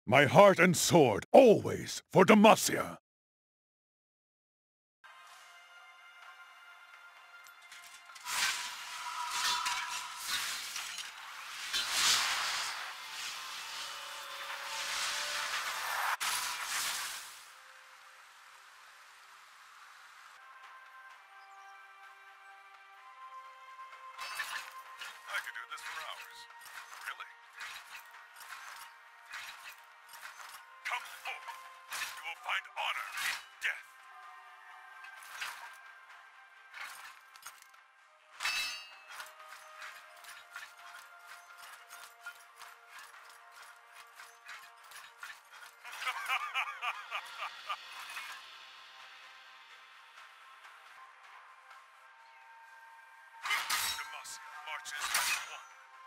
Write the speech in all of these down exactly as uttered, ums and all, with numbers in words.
My heart and sword, always for Demacia! I could do this for hours. Really? Come forth! You will find honor in death! Demacia marches as one.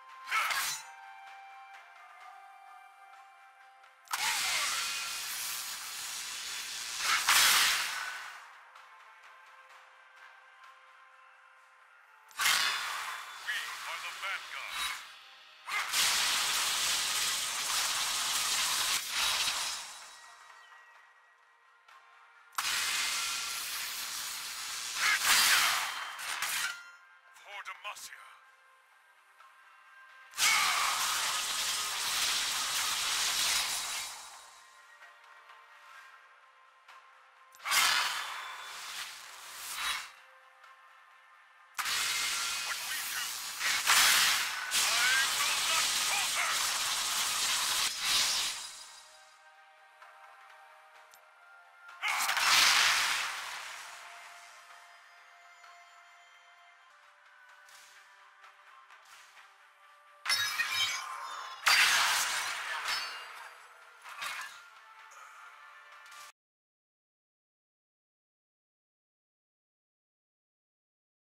We are the vanguard. For Demacia.